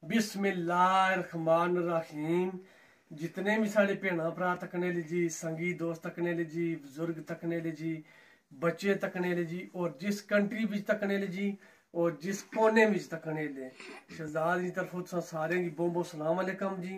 बिस्मिल्लाहिर्रहमानिर्रहीम। जितने भी साढ़े भेना भरा तकने ले जी, संगी दोस्त तकने ले जी, बुजुर्ग तकने ले जी, बच्चे तकने ले जी, और जिस कंट्री विच तकने ले जी, और जिस कोने विच तकने ले शहजाद की तरफ सारे की बहुत सलाम अलैकुम जी।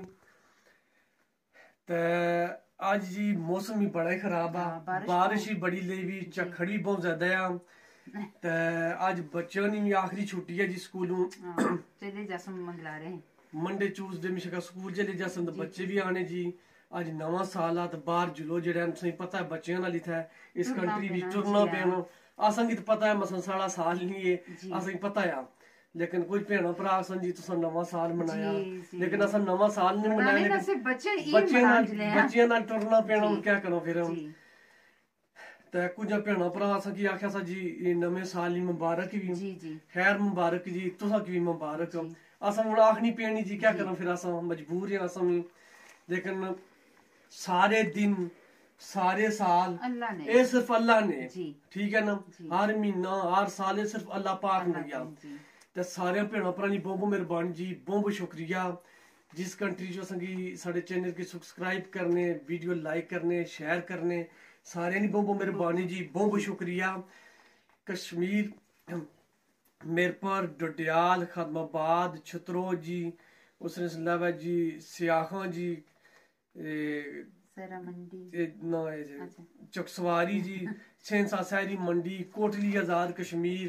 ते अज जी मौसम ही बड़ा ही खराब आ, बारिश ही बड़ी लेई भी, झक्खड़ भी बहुत ज्यादा आ। ते अज बच्चों की भी आखिरी छुट्टी है जी स्कूलों, चले जासन मंगला रहे मंडे ट्यूसडे मिशका स्कूल चले जासन, तो बच्चे भी आने जी। अज नवा साल आ, तो बाहर जुलो जेड़ा तुसें पता है बच्चें नाल इत्थै इस कंट्री विच टुरना पैना। असें गी पता है मसन साढ़ा साल नहीं है, असें पता है, लेकिन कुछ भेना भरा असन जी तुसां नवा साल मनाया, लेकिन असें नवा साल नहीं मनाया, लेकिन बच्चें नाल टुरना पैना, हून क्या करो फिर। ते कुछ भेना भरा असें की आखेआ सा जी नमें साल दी मुबारक भी, खैर मुबारक जी, तुसां की भी मुबारक। असें हून आखनी पैनी जी, क्या करो फिर, असें मजबूर हैं असें भी। लेकिन सारे दिन सारे साल ये सिर्फ अल्लाह ने, ठीक है ना, हर महीना हर साल ये सिर्फ अल्लाह पाक ने दिया। ते सारे भेना भरा दी बहुत मेहरबानी जी, बहुत शुक्रिया। जिस कंट्री च असें साढ़े चैनल गी सब्सक्राइब करने, वीडियो लाइक करने, शेयर करने, सारे दी बहुत मेहरबानी जी, बहुत शुक्रिया। कश्मीर, मेरपुर, डोडियाल, खदमाबाद, छतरोद जी, उसने अलावा जी सियाखा जी, चकसवारी जी, सेंसा शहरी मंडी, कोटली आजाद कश्मीर,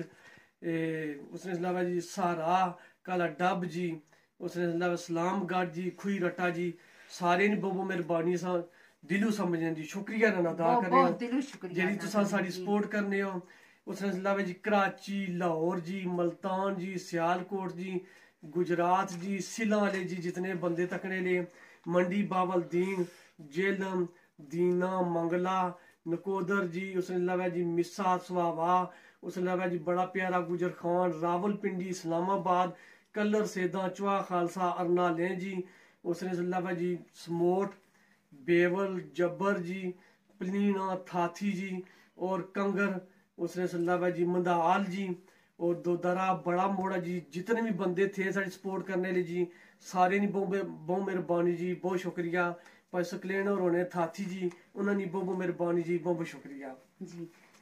उसने अलावा जी सहारा, काला डब जी, उसने अलावा इस्लामगढ़ जी, खुई रट्टा जी, सारे दी बहुत मेहरबानी। असां दिलों समझने जी, शुक्रिया अदा करने जी तुसां साड़ी सपोर्ट करने हो। उसने अलावा जी कराची, लाहौर जी, मुल्तान जी, सियालकोट जी, गुजरात जी, सिला वाले जी, जितने बंदे तकने ले, मंडी बावलदीन, जेलम, दीना, मंगला, नकोदर जी, उसने अलावा जी मिस्सा सुहावा, उसने अलावा जी बड़ा प्यारा गुजर खान, रावलपिंडी, इस्लामाबाद, कलर सेदा, चुहा खालसा, अरनाले जी, उसने अलावा जी समोट, बेवल, जब्बर जी, पलीना, थाथी जी, और कंगर, उसने अलावा जी मंदाल जी, और दोदरा, बड़ा मोड़ा जी, जितने भी बंदे थे साड़ी सपोर्ट करने लिए जी, सारे नी बहुत मेहरबानी जी, बहुत शुक्रिया। भाई सकलेन और होने थाथी जी, उन्होंने बहुत मेहरबानी जी, बहुत शुक्रिया जी।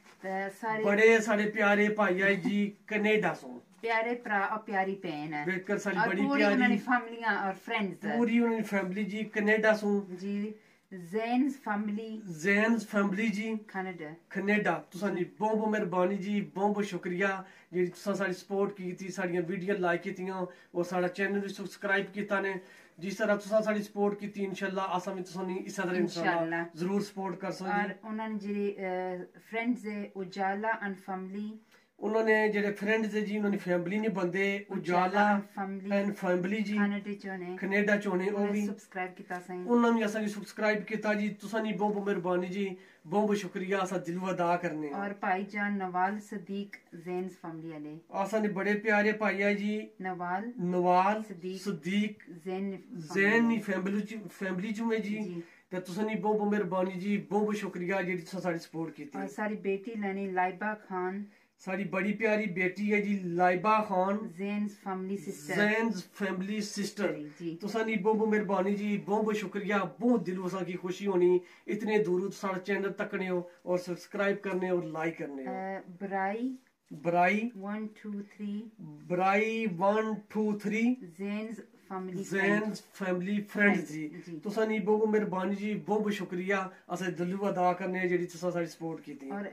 बड़े साढ़े प्यारे भाई आई जी कनेडा सो, प्यारे भरा और प्यारी बहन है, बिल्कुल साड़ी बड़ी प्यारी फैमिलियां और फ्रेंड्स, पूरी उन्होंने फैमिली जी कनेडा सो जी। ज़ैन्स फैमिली जी कनेडा, तुसां दी बहुत मेहरबानी जी, बहुत शुक्रिया जी, तुसां साड़ी सपोर्ट कीती, साड़ियां वीडियो लाइक कीतियां, और साड़ा चैनल भी सब्सक्राइब कीता ने। जिस तरह तुसां साड़ी सपोर्ट कीती, इंशाल्लाह असां भी तुसां दी इस तरह इंशाल्लाह जरूर सपोर्ट करसां जी। और उन्होंने जेह्ड़े फ्रेंड्स है उजाला एंड फैमिली, उन्होंने जेह्ड़े फ्रेंड्स है जी, उन्होंने फैमिली ने बंदे उजाला एंड फैमिली जी कनेडा च होने, ओह भी सब्सक्राइब कीता सही, उन्होंने भी असां सब्सक्राइब कीता जी, तुसां दी बहुत मेहरबानी जी, बहुत शुक्रिया असां दिलों अदा करने। और भाईजान नवाल सदीक ज़ैन्स फैमिली वाले, असां दे बड़े प्यारे भाई है जी नवाल सदीक ज़ैन फैमिली च में जी, ते तुसां दी बहुत मेहरबानी जी, बहुत शुक्रिया जेह्ड़ी तुसां साड़ी सपोर्ट कीती। और सारी बेटी लैनी लाइबा खान, साड़ी बड़ी प्यारी बेटी है जी लाइबा खान, ज़ैन्स फैमिली सिस्टर, तुसां दी बहुत मेहरबानी जी, बहुत शुक्रिया। बहुत दिलों असां की खुशी होनी इतने दूरों साढ़ा चैनल तकने हो, और सब्सक्राइब करने और लाइक करने हो। ब्राई 1 2 3 ज़ैन्स फैमिली फ्रेंड्स जी, तुसां दी बहुत मेहरबानी जी, बहुत शुक्रिया असें दिलों अदा करने जेह्ड़ी तुसां साड़ी सपोर्ट कीती। और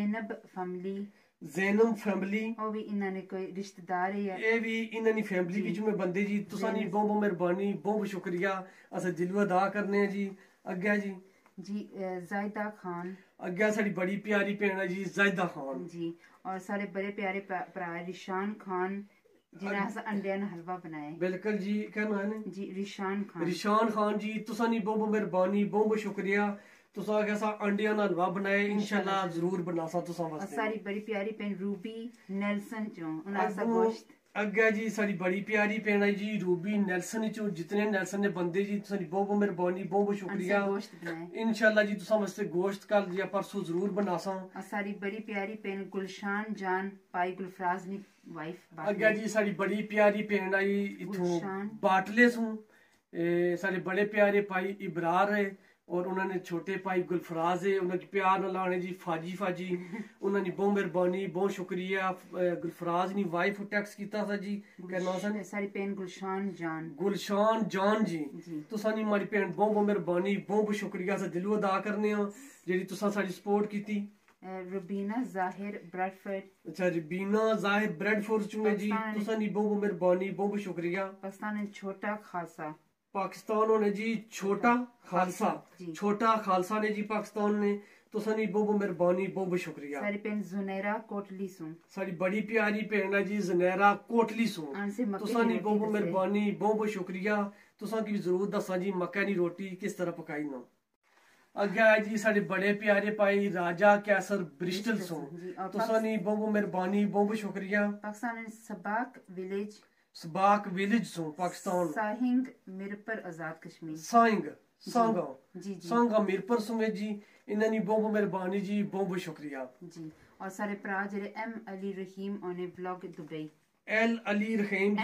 ज़ैनब फैमिली, ओ भी इन्हां कोई रिश्तेदार है, ये भी इन्हां दी फैमिली विच में बंदे जी, तुसां दी बहुत मेहरबानी, बहुत शुक्रिया असें दिलों अदा करने जी। अग्गे जी जायदा खान, अग्गे साड़ी बड़ी प्यारी भैन है जी जायदा खान जी, और सारे बड़े प्यारे भरा रिशान खान, जिन्हें अस अंडियां दा हलवा बनाया। बिल्कुल जी, क्या नाम है जी रिशान खान जी, तुसां दी बहुत मेहरबानी, बहुत शुक्रिया। तुसां कैसा अंडियां दा हलवा बनाए, इंशाल्लाह जरूर बनासा तुसां वास्ते। सारी बड़ी प्यारी भैन रूबी नेल्सन चो, उन्हें गोश्त अग्गे जी साड़ी बड़ी प्यारी भैन है जी रूबी नेल्सन चो जितने नेल्सन ने बंदे जी तुसां दी बहुत बहुत मेहरबानी बहुत बहुत शुक्रिया गोश्त बनाए इंशाल्लाह जी तुसां वास्ते गोश्त कल या परसों जरूर बनासां। और सारी बड़ी प्यारी भैन गुलशान जान पाई गुलफराज नी वाइफ अग्गे जी साड़ी बड़ी प्यारी भैन आई इथों गुलशान। बाटले सू साढ़े बड़े प्यारे भाई इबरार है और उन्होंने छोटे भाई गुलफराज है उन्होंने प्यार न लाने जी फाजी फाजी उन्होंने बहुत मेहरबानी बहुत शुक्रिया गुलफराज नी वाइफ टैक्स कीता था जी कहना सन सारी भैन गुलशान जान जी तुसां नी मारी भैन बहुत बहुत मेहरबानी बहुत बहुत शुक्रिया अस दिलों अदा करने हां जेह्ड़ी तुसां साडी सपोर्ट कीती। रुबीना जाहिर ब्रेडफोर्ड अच्छा रुबीना जाहिर ब्रेडफोर्ड चुने जी तुसां नी बहुत बहुत मेहरबानी बहुत बहुत शुक्रिया। पाकिस्तान ने छोटा खालसा पाकिस्तान ने जी छोटा खालसा ने जी पाकिस्तान ने तुसां दी बहुत बहुत मेहरबानी बहुत बहुत शुक्रिया। सारी भैन जुनैरा कोटली सू साडी बड़ी प्यारी भैन है जी जुनैरा कोटली सू तुसां दी बहुत बहुत मेहरबानी बहुत बहुत शुक्रिया। तुसां की जरूर दस्सां जी मक्के दी रोटी किस तरह पकाई ना। अग्गे है जी साडे बड़े प्यारे भाई राजा कैसर ब्रिस्टल सू तुसां दी बहुत बहुत मेहरबानी बहुत बहुत शुक्रिया। पाकिस्तान सबाक विलेज सो पाकिस्तान साहिंग मिरपर आजाद कश्मीर सांगा मिरपर सुमे जी इन्हां दी बहुत बहुत मेहरबानी जी बहुत बहुत शुक्रिया जी। और सारे भरा जेरे एम अली रहीम ओने ब्लॉग दुबई एल अली रहीम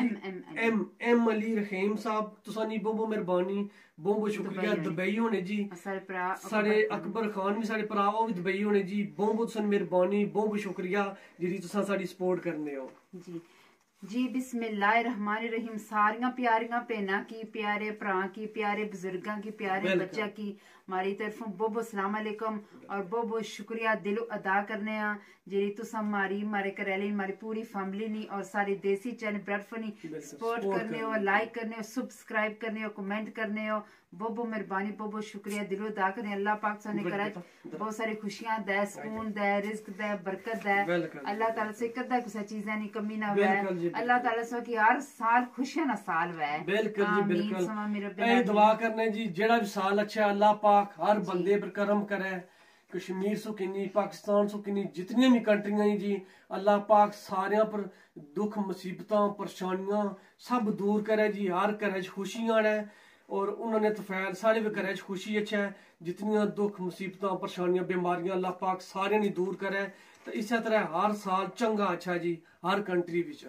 एम अली रहीम साहब तुसां दी बहुत बहुत मेहरबानी बहुत बहुत शुक्रिया दुबई होने जी। सारे अकबर खान भी सारे भरा ओ भी दुबई होने जी बहुत बहुत तुसां मेहरबानी बहुत बहुत शुक्रिया जेह्ड़ी तुसां साडी सपोर्ट करने हो जी जी। बिस्मिल्लाहिर्रहमानिर्रहीम सारियां प्यारियां भैनां की प्यारे भरा की प्यारे बुजुर्गां की प्यारे बच्चा की हमारी तरफों बहुत बहुत सलाम अलैकुम और बहुत बहुत शुक्रिया दिलों अदा करने जी तुस हमारे घरेली हमारी पूरी फैमिली नी और सारी देसी चैनल ब्रेडफोर्ड नी सपोर्ट करने हो लाइक करने हो सब्सक्राइब करने हो कमेंट करने हो बहुत बहुत मेहरबानी बहुत बहुत शुक्रिया दिलों अदा करने। अल्लाह पाक साने घर बहुत सारी खुशियां दे सुकून दे रिज्क दे बरकत दे अल्लाह ताला से कदा कुछ चीजें नी कमी ना हुए अल्लाह ताला से कि हर साल खुशियां ना साल हुए बिल्कुल जी बिल्कुल ए दुआ करने जी जेड़ा भी साल अच्छा अल्लाह पाक हर बंदे पर करम करे कश्मीर सो किन्नी पाकिस्तान सो किन्नी जितनी भी कंट्रियां जी अल्लाह पाक सारियां पर दुख मुसीबतां परेशानियां सब दूर करे जी हर घरै च खुशियां आने और उन्होंने तफैल सारे भी घरै च खुशी अच्छा है जितनियां दुख मुसीबतां परेशानियां बीमारियां अल्लाह पाक सारे नी दूर करे तो इस तरह हर साल चंगा अच्छा जी हर कंट्री विच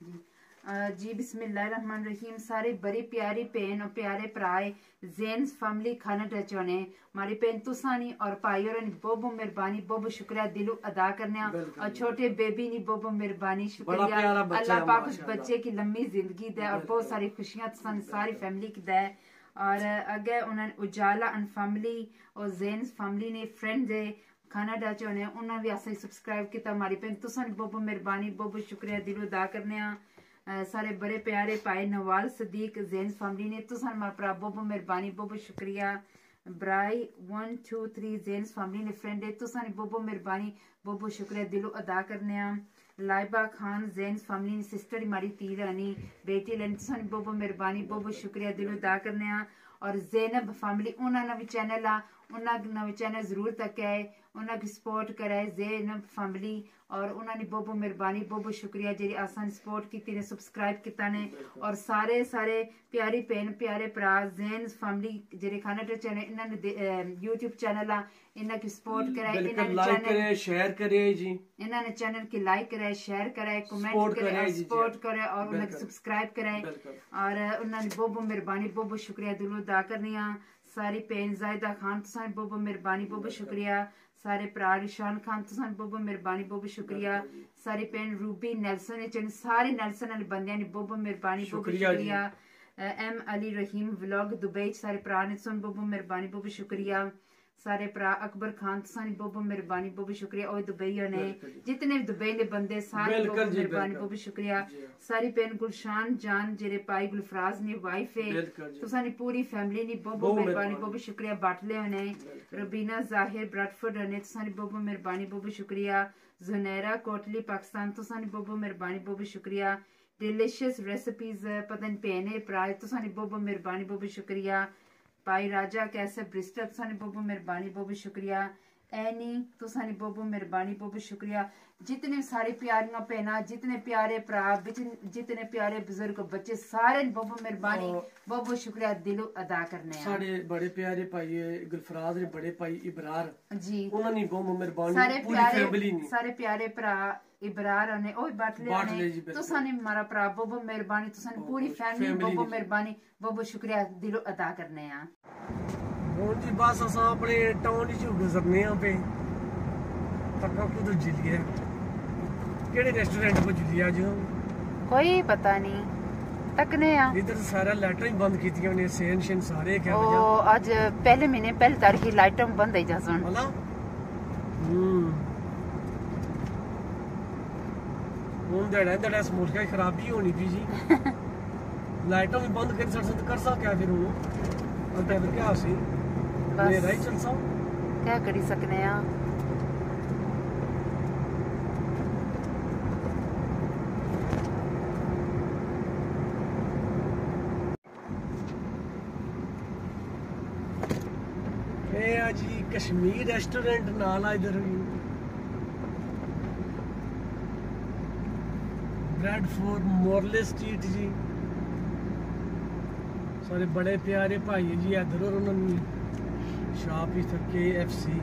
जी। बिस्मिल्लाहिर्रहमानिर्रहीम सारे बड़ी प्यारी भैन और प्यारे भराए जेन्स फैमिली खाना टचोने हमारी भैन तुसानी और भाई और बहुत बहुत मेहरबानी बहुत बहुत शुक्रिया दिलों अदा करने और छोटे बेबी नी बहुत बहुत मेहरबानी शुक्रिया अल्लाह पाक उस बच्चे की लंबी जिंदगी दे और बहुत सारी खुशियां सारी फैमिली की दे। और अगे उन्होंने उजाला एंड फैमिली और जेन्स फैमिली ने फ्रेंड दे खाना डाचे होने उन्होंने भी असें सब्सक्राइब किया हमारी भैन तुसानी बहुत बहुत मेहरबानी बहुत बहुत शुक्रिया दिलों अदा करने सारे बड़े प्यारे भाई नवाल सदीक जेन्स फैमिली ने तुसां हमारे भरा बहुत बहुत मेहरबानी बहुत बहुत शुक्रिया। ब्राई 1 2 3 जेन्स फैमिली ने फ्रेंड है तुसां बहुत बहुत मेहरबानी बहुत बहुत शुक्रिया दिलों अदा करने लाइबा खान जेन्स फैमिली ने सिस्टर हमारी धी रानी बेटी लेनी तुसां बहुत बहुत मेहरबानी बहुत बहुत शुक्रिया दिलों अदा करने और जैनब फैमिली उन्होंने भी चैनल उन्होंने भी चैनल जरूर तक है उन्होंने सपोर्ट करे जैनब फैमिली और उन्होंने बहुत बहुत मेहरबानी बहुत बहुत शुक्रिया जी आसान सपोर्ट की सब्सक्राइब किया ने और सारे सारे प्यारी भैन प्यारे भरा जेन्स फैमिली जेरे खाना टचने इन्होंने यूट्यूब चैनल इन्हों की सपोर्ट करे शेयर करे जी इन्होंने चैनल की लाइक करे शेयर करे कमेंट करे सपोर्ट करे और उन्हें सब्सक्राइब करे और उन्होंने बहुत बहुत मेहरबानी बहुत बहुत शुक्रिया दिलों अदा करनी सारी भैन जायदा खान तुसां बहुत बहुत मेहरबानी बहुत बहुत शुक्रिया सारे भरा रिशान खान तुसां बहुत बहुत मेहरबानी बहुत बहुत शुक्रिया सारी भैन रूबी नेल्सन सारे नेल्सन वाले बंदे ने बहुत बहुत मेहरबानी बहुत बहुत शुक्रिया। M Ali Rahim vlog Dubai सारे भरा ने तुसां बहुत बहुत मेहरबानी बहुत बहुत शुक्रिया सारे भरा अकबर खान तुसां बहुत बहुत मेहरबानी बहुत बहुत शुक्रिया और दुबई ने जितने भी दुबई के बंदे सारे बहुत बहुत मेहरबानी बहुत बहुत शुक्रिया। सारी भैन गुलशान जान जेरे भाई गुलफराज ने वाइफ है तुसां पूरी फैमिली ने बहुत बहुत मेहरबानी बहुत बहुत शुक्रिया बाटले होने रुबीना जाहिर ब्रेडफोर्ड ने तुसां बहुत बहुत मेहरबानी बहुत बहुत शुक्रिया। जुनैरा कोटली पाकिस्तान तुसां बहुत बहुत मेहरबानी बहुत बहुत शुक्रिया। डिलीशियस रेसिपीज पता नहीं भैन भरा तुसां बहुत बहुत मेहरबानी बहुत बहुत शुक्रिया। भाई राजा कैसे ब्रिस्टल तुसां बहुत बहुत मेहरबानी बहुत बहुत शुक्रिया। एनी तुसानी बहुत बहुत मेहरबानी, बहुत बहुत शुक्रिया। जितने सारे प्यारियां भैनां, जितने प्यारे भरा, जितने प्यारे बुजुर्ग बच्चे, सारे बहुत बहुत मेहरबानी, बहुत बहुत शुक्रिया दिलों अदा करने हैं। सारे बड़े प्यारे भाई गुलफराज ने, बड़े भाई इबरार जी, उन्होंने बहुत बहुत मेहरबानी, सारे पूरी प्यारे फैमिली ने, सारे प्यारे भरा इबरार ने ओ बाटले जी, तुसानी मारा भरा बहुत बहुत मेहरबानी, तुसानी पूरी फैमिली बहुत बहुत मेहरबानी, बहुत बहुत शुक्रिया दिलों अदा करने हैं। ਹੁਣ ਜੀ ਬਸ ਅਸਾਂ ਆਪਣੇ ਟਾਊਨ ਵਿੱਚ ਗੁਜ਼ਰਨੇ ਆ ਪਏ ਤੱਕਾ ਕੁਦ ਜਿਲਿਆ ਕਿਹੜੇ ਰੈਸਟੋਰੈਂਟ ਕੋ ਜਿਲਿਆ ਜੋ कोई पता नहीं तकने आ इधर सारा लाइटां ही बंद कीतियां ने सेन सारे क्या ओ आज पहले महीने पहली तारीख लाइटां बंद है जासन होला ਹੁਣ ਦੜਾ ਸਮੋਲਕਾ ਖਰਾਬੀ ਹੋਣੀ ਪਈ ਜੀ ਲਾਈਟਾਂ ਵੀ ਬੰਦ ਕਰ ਸਕ ਕਿਆ ਫਿਰ ਹੁਣ ਅੰਦਰ ਫਿਰ ਕਿਆ ਸੀ बस राइट चल सा क्या करी सकने आ। जी कश्मीर रेस्टोरेंट नाल इधर ब्रेडफोर्ड मोरले स्ट्रीट जी सारे बड़े प्यारे भाई जी इधर और उन्होंने शॉप ही तक KFC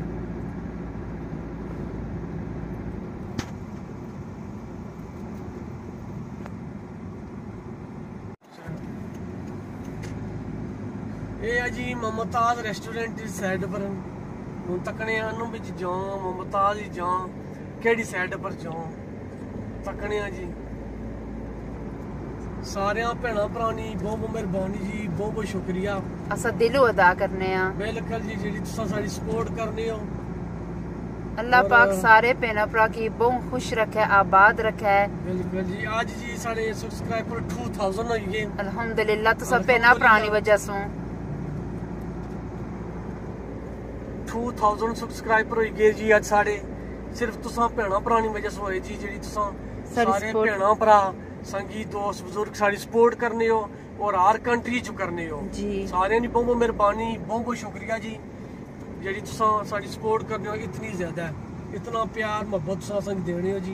ये जी मुमताज रेस्टोरेंट इस साइड पर हूँ तकने बिच जाओ मुमताज ही जाओ केड़ी साइड पर जाओ तकने जी सारे भैन भरानी बहुत बहुत मेहरबानी जी बहुत बहुत शुक्रिया असा दिलों अदा करने आ बिल्कुल जी जी तुसा साडी सपोर्ट करने हो अल्लाह पाक सारे भैन भरा की बहुत खुश रखे आबाद रखे बिल्कुल जी आज जी साडे सब्सक्राइबर 2000 हो गए अल्हम्दुलिल्लाह तुसा भैन भरा दी वजह से 2000 सब्सक्राइबर हो गए जी आज साडे सिर्फ तुसा भैन भरा दी वजह से होए जी जेडी तुसा सारे भैन भरा संगी दोस्त बुजुर्ग सारी सपोर्ट करने हो और हर कंट्री च करने हो जी सारे दी बहुत बहुत मेहरबानी बहुत बहुत शुक्रिया जी जेडी तुसा सारी सपोर्ट करने हो इतनी ज्यादा इतना प्यार मोहब्बत तुसा संग देने हो जी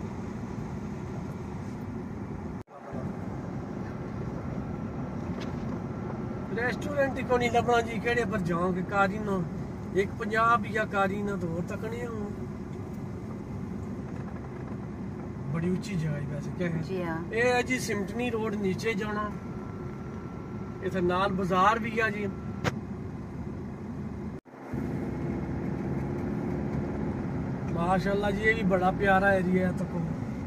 रेस्टोरेंट को नहीं लभना जी केड़े पर जाओगे कारी ना एक पंजाब या कारी ना तो और तकने हो बड़ी ऊंची जगह है वैसे क्या है जी हां ये है जी सिमटनी रोड नीचे जाना इधर नाल बाजार भी है जी माशाल्लाह जी ये भी बड़ा प्यारा एरिया है तको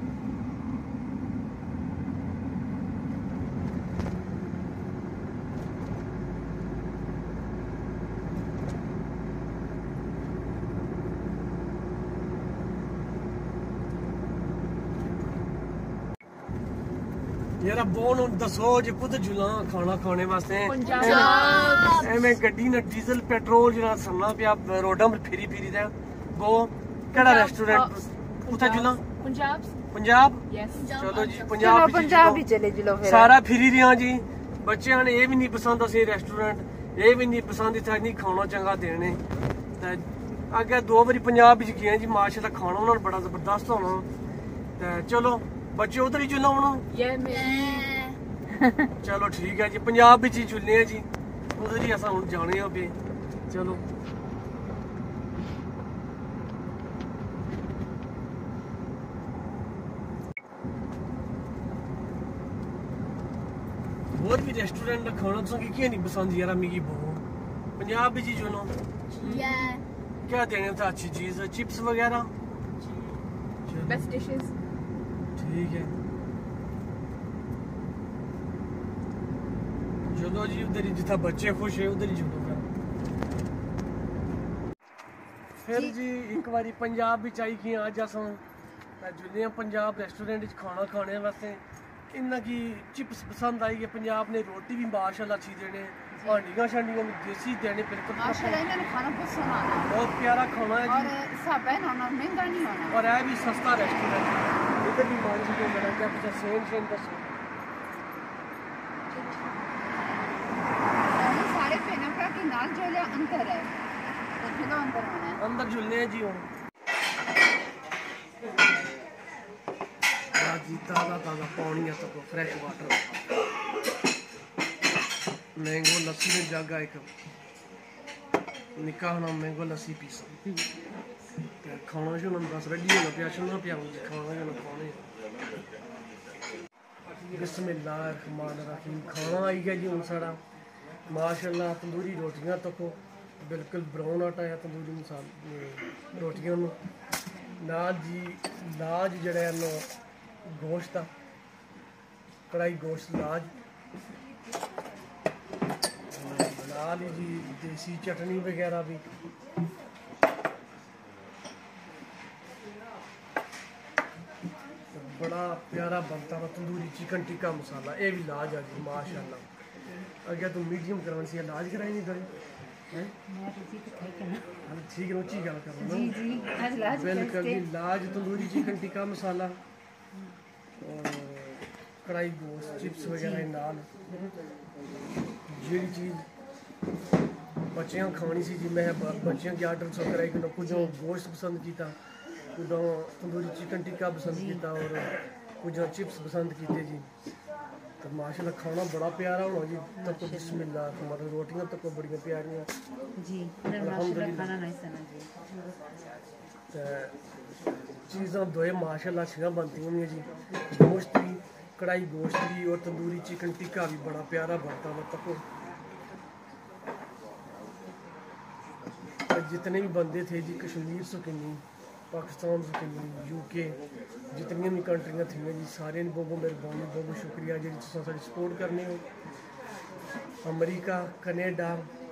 यार बोन दसो जे कुछ जुला खाना खाने वास्ते एवें गड्डी ना डीजल पेट्रोल जरा सरना पिया रोडा पर फिरी फिरी दे वो केड़ा रेस्टोरेंट उठा जुला पंजाब यस चलो जी पंजाब ही चले जुलो फिर सारा फिरी रिया जी बच्चे ने ये भी नहीं पसंद असे रेस्टोरेंट ये भी नहीं पसंद इतना नहीं खाना चंगा देने अगे 2 बारी पंजाब च गए जी माशाल्लाह खाना उन्होंने बड़ा जबरदस्त होना चलो बच्चे उधर ही चुना होना चलो ठीक है जी पंजाब बिच ही चुनने हैं जी उधर ही असा हुन जाने हैं पे चलो और भी रेस्टोरेंट खाना तुसें की नहीं पसंद यार मिगी बहुत पंजाब बिच ही चुनो क्या देने था अच्छी चीज चिप्स वगैरह बेस्ट डिशेस ठीक है चलो जी उधर ही जिथा बच्चे खुश है उधर ही चलो फिर जी एक बारी पंजाब भी आई कि अज अस जुले पंजाब रेस्टोरेंट खाना खाने वास्ते इन्ना की चिप्स पसंद आई है पंजाब ने रोटी भी माशाल्लाह अच्छी देने हांडियां शांडियां भी देसी देने बिल्कुल माशाल्लाह इन्होंने खाना बहुत सोना है बहुत प्यारा खाना है और साबा होना महंगा नहीं होना और है भी सस्ता रेस्टोरेंट इधर भी मानसी को बड़ा क्या पता सेम दसो सारे भैन भरा के नाल जो अंतर है झूलो अंदर होना है। अंदर झूलने हैं जी हम जी। ताज़ा ताज़ा पानी है तो फ्रेश वाटर मैंगो लस्सी में जागा एक निकाह ना मैंगो लस्सी पीसा खाना जो ना बस रेडी होना पिया चलना पिया खाना जो ना खाने बिस्मिल्लाहिर्रहमानिर्रहीम। खाना आई गया जी हम साड़ा माशाल्लाह तंदूरी रोटियां तको बिल्कुल ब्राउन आटा है तंदूरी मसाल रोटियां नाल जी लाज जड़ा गोश्त कढ़ाई गोश्त लाज नाल जी देसी चटनी वगैरह भी बड़ा प्यारा बनता है तंदूरी चिकन टिक्का मसाला ये भी लाज आ जी माशाल्लाह। अगर तुम मीडियम करवानी सी लाज कराई नहीं करी ठीक है ऊँची गल कर बिल्कुल जी लाज तंदूरी चिकन टिक्का मसाला और कढ़ाई गोश्त चिप्स वगैरह नाल जी चीज़ बच्चों खानी सी जी मैं बच्चों की आर्डर सो कराई कुछ गोश्त पसंद किया कुछ तंदूरी चिकन टिक्का पसंद किया और कुछ चिप्स पसंद किए जी। तो माशाल्लाह खाना बड़ा प्यारा होना जी तक बिस्मिल्लाह मतलब रोटियां तक बड़ियां प्यारियां जी माशाल्लाह खाना नाइस है जी। चीज़ां दोए माशाल्लाह अच्छियां बनती होंगी जी गोश्त भी कढ़ाई गोश्त भी और तंदूरी चिकन टिक्का भी बड़ा प्यारा बनता है तको जितने भी बंदे थे जी कश्मीर से किन्नी पाकिस्तान से किन्नी यूके जितनी भी कंट्रियां थी जी सारे बहुत बहुत मेहरबानी बहुत बहुत शुक्रिया जी साड़ी सपोर्ट करने हो। अमरीका कनेडा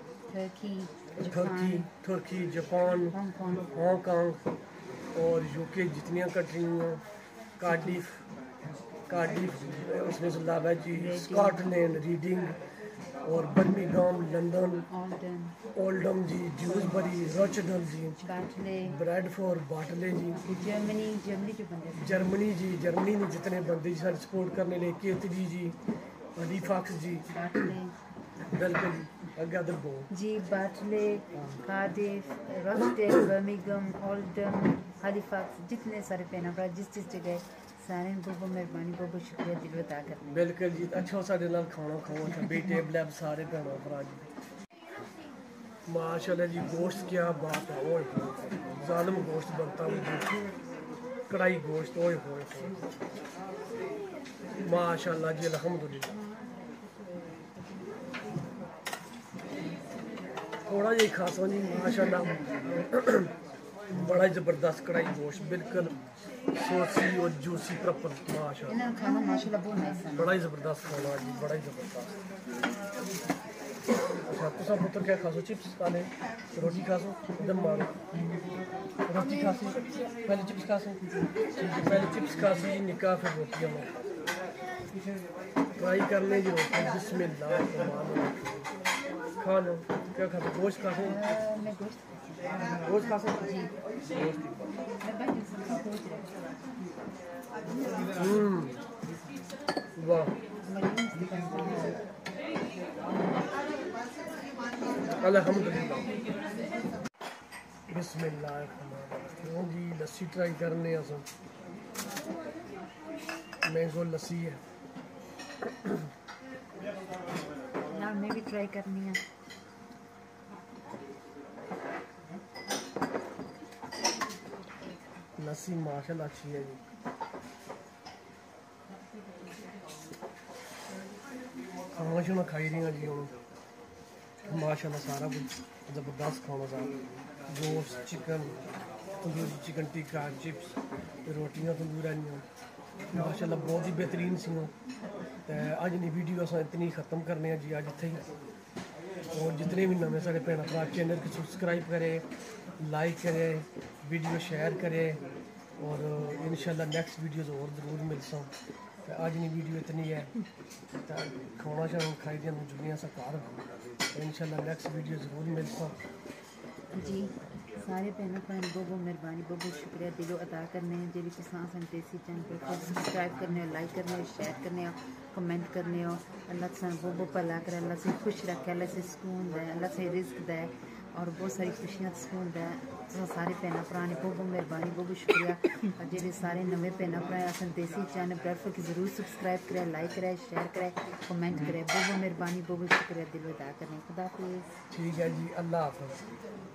तुर्की जापान हांगकांग और यूके जितनी कंट्रियां कार्डिफ उसमें से अलावा जी स्कॉटलैंड रीडिंग और बर्मिंघम लंदन ओल्डम जी ड्यूसबरी रोचडल जी ब्रैडफोर्ड बाटले जी जर्मनी जी जर्मनी में जितने बंदे जी सपोर्ट करने लिए केतली जी हलीफैक्स जी बिल्कुल अगे अदर गो जी Batley Cardiff Rochdale Birmingham Oldham Halifax जितने सारे पहना पड़ा जिस जगह सारे बहुत मेहरबानी बहुत शुक्रिया दिल अदा करने बिल्कुल जी। अच्छा साढ़े नाल खाना खाओ अच्छा बेटे ब्लैब सारे भैनों भरा जी माशाल्लाह जी गोश्त क्या बात है ओए जालिम गोश्त बनता है कढ़ाई गोश्त ओए होए माशाल्लाह जी अल्हम्दुलिल्लाह। थोड़ा जी खासा जी माशाल्लाह बड़ा ज़बरदस्त कढ़ाई गोश्त बिल्कुल सोसी और जूसी प्रॉपर माशाल्लाह बड़ा ही ज़बरदस्त खाना जी बड़ा ही ज़बरदस्त। अच्छा तुसा पुत्र क्या खासो चिप्स खाने रोटी खासो दम मारो रोटी खासी पहले चिप्स खासो पहले चिप्स खासी निकाह फिर रोटियाँ ट्राई करने जी रोटी बिस्मिल्लाह खा लो क्या खाते गोश्त खाते गोश्त खाते वाह अल्हम्दुलिल्लाह बिस्मिल्लाह जी लस्सी ट्राई करने अस मैंगो लस्सी है यार मैं भी ट्राई करनी है लस्सी माशाल्लाह अच्छी है जी खाना शुना खाई रही जी हूँ माशाल्लाह सारा कुछ ज़बरदस्त खाना सा गोश्त chicken tandoori chicken tikka chips रोटियां तंदूर आनियां माशाल्लाह बहुत ही बेहतरीन सी तो अज दी वीडियो अस इतनी ख़त्म करने जी अज इत्थे ही और जितने भी नवे साढ़े भैन भरा चैनल को सबसक्राइब करे लाइक करे वीडियो शेयर करे और इंशाल्लाह नेक्स्ट वीडियोज़ और ज़रूर मिलसा तो अज दी वीडियो इतनी है तो खाना शाना खाई दिया जुड़ियाँ सा घर इंशाल्लाह नेक्स्ट वीडियो ज़रूर मिलसा जी सारे भैनों भैन बहुत बहुत मेहरबानी बहुत बहुत शुक्रिया दिलों अदा करने जी किसान देसी चैनल को सब्सक्राइब करने लाइक करने शेयर करने कमेंट करने अल्लाह से बहुत बहुत भला करे अल्लाह से खुश रखे अल्लाह से सुकून दे अल्लाह से रिस्क दे और बहुत सारी खुशियां सुकून है। तो सारे भैन भरा ने बहुत बहुत मेहरबानी, बहुत बहुत शुक्रिया। और जेडे सारे नवे भैन भरा असन देसी चैनल ब्रेडफोर्ड की जरूर सब्सक्राइब करें, लाइक करें, शेयर करें, कमेंट करें। बहुत बहुत मेहरबानी, बहुत बहुत शुक्रिया दिल अदा करने। खुदा हाफिज़। ठीक है जी, अल्लाह हाफ़िज़।